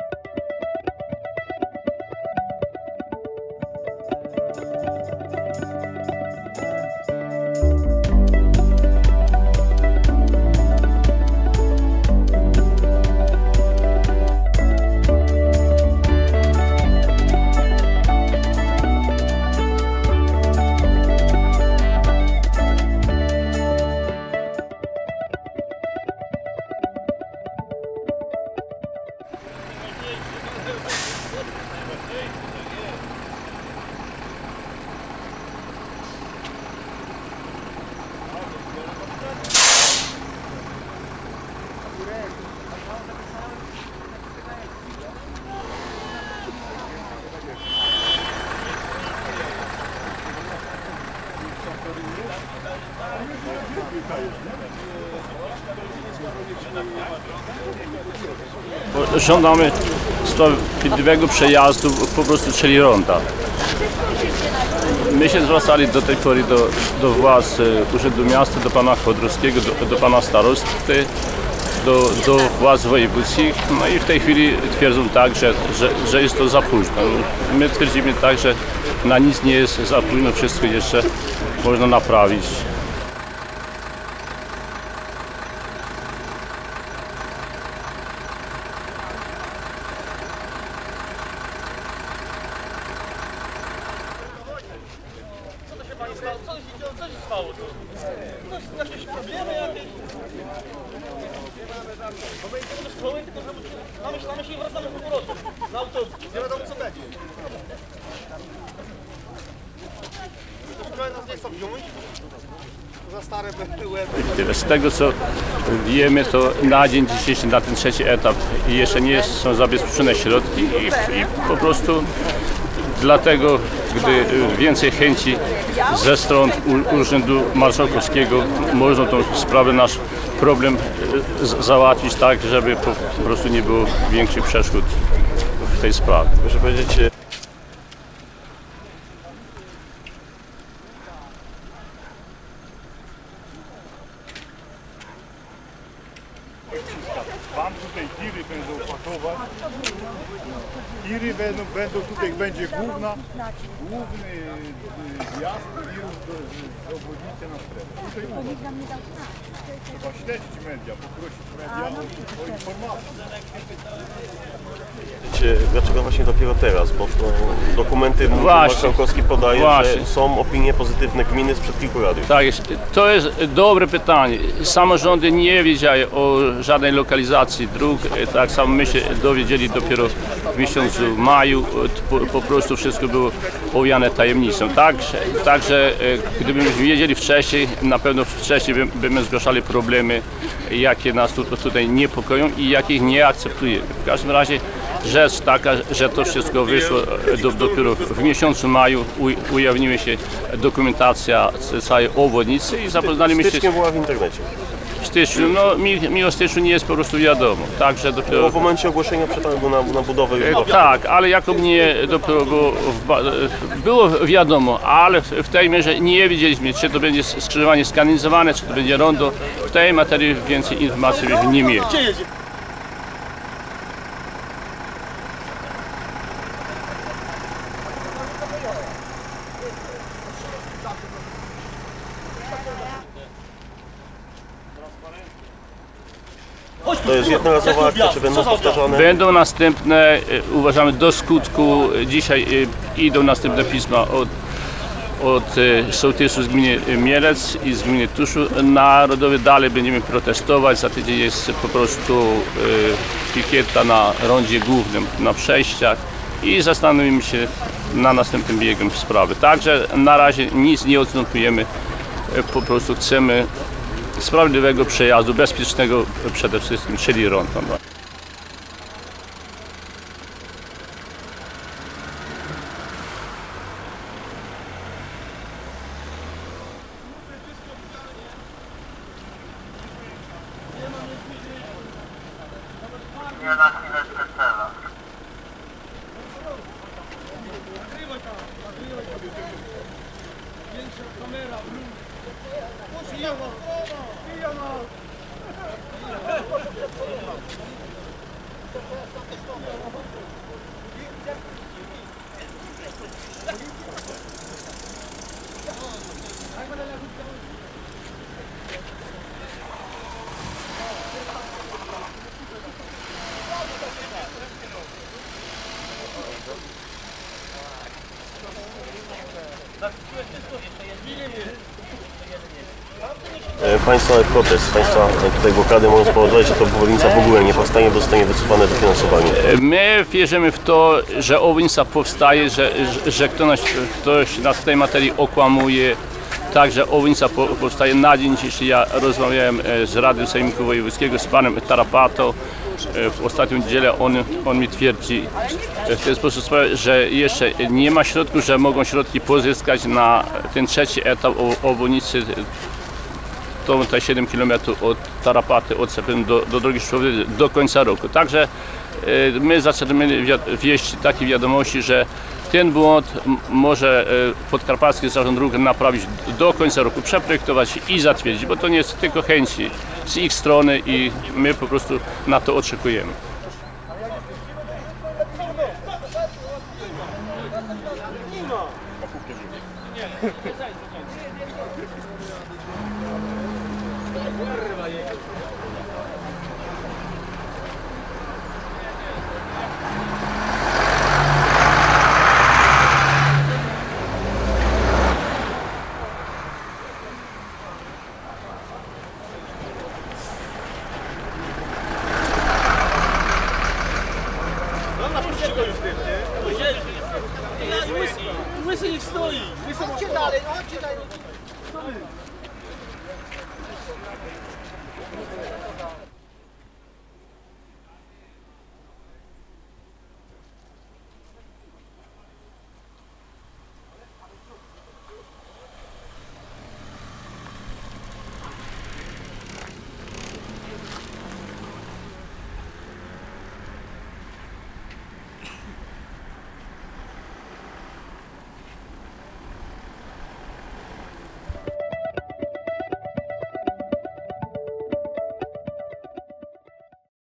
Żądamy sprawiedliwego przejazdu po prostu, czyli ronda. My się zwracali do tej pory do władz Urzędu Miasta, do pana Chodorowskiego, do pana starosty, do władz wojewódzkich. No i w tej chwili twierdzą tak, że jest to za późno. My twierdzimy tak, że na nic nie jest za późno, wszystko jeszcze można naprawić. Co się stało tu? Jakieś problemy jakieś? Bo wejdziemy do szkoły, tylko że mamy się i wracamy po powrotem. Na autobus. Nie wiadomo co będzie. Trochę nas nie chcą wziąć. Za stare były. Z tego co wiemy, to na dzień dzisiejszy, na ten trzeci etap jeszcze nie są zabezpieczone środki i po prostu dlatego, gdy więcej chęci ze stron Urzędu Marszałkowskiego, można tą sprawę, nasz problem załatwić tak, żeby po prostu nie było większych przeszkód w tej sprawie. Proszę powiedzieć, Wam tutaj tiry będą pakować. Tiry będą tutaj, będzie główny wjazd tirów z obwodnicy na strefę. Tutaj trzeba śledzić media, poprosić media o informacje. dlaczego właśnie dopiero teraz, bo dokumenty marszałkowski podaje, że są opinie pozytywne gminy sprzed kilku lat. Tak, to jest dobre pytanie. Samorządy nie wiedziały o żadnej lokalizacji dróg, tak samo my się dowiedzieli dopiero w miesiącu maju, po prostu wszystko było owiane tajemnicą. Także gdybyśmy wiedzieli wcześniej, na pewno wcześniej byśmy zgłaszali problemy, jakie nas tutaj niepokoją i jakich nie akceptujemy. W każdym razie rzecz taka, że to wszystko wyszło dopiero w miesiącu maju, ujawniła się dokumentacja całej obwodnicy i zapoznaliśmy się... Stycznia była w internecie. W styczniu, no mi o styczniu nie jest po prostu wiadomo, także dopiero... Było w momencie ogłoszenia przetargu na budowę... Tak, ale jako mnie dopiero było wiadomo, ale w tej mierze nie wiedzieliśmy, czy to będzie skrzyżowanie skanalizowane, czy to będzie rondo. W tej materii więcej informacji byśmy nie mieli. To jest jednorazowa akcja, czy będą powtarzane? Będą następne, uważamy do skutku, dzisiaj idą następne pisma od sołtysów z gminy Mielec i z gminy Tuszu Narodowy. Dalej będziemy protestować, za tydzień jest po prostu pikieta na rondzie głównym, na przejściach i zastanowimy się na następnym biegiem sprawy. Także na razie nic nie odstępujemy, po prostu chcemy sprawiedliwego przejazdu, bezpiecznego przede wszystkim, czyli rondo. Nie na chwileczkę cela. Państwa protest, Państwa tutaj blokady mogą spowodować, że to obwodnica w ogóle nie powstanie, bo zostanie wycofane dofinansowanie. My wierzymy w to, że obwodnica powstaje, że ktoś nas w tej materii okłamuje. Także obwodnica powstaje na dzień dzisiejszy. Ja rozmawiałem z Radnym Sejmiku Wojewódzkiego, z panem Tarapato. W ostatnią niedzielę on mi twierdzi w ten sposób, że jeszcze nie ma środków, że mogą środki pozyskać na ten trzeci etap obwodnicy. To te 7 km od Tarapaty, od Sepem do drogi szkołowej do końca roku. Także my zaczynamy wieść takie wiadomości, że ten błąd może Podkarpacki Zarząd Dróg naprawić do końca roku, przeprojektować i zatwierdzić, bo to nie jest tylko chęci z ich strony i my po prostu na to oczekujemy. Łysy niech stoi! Chodźcie dalej, chodźcie dalej!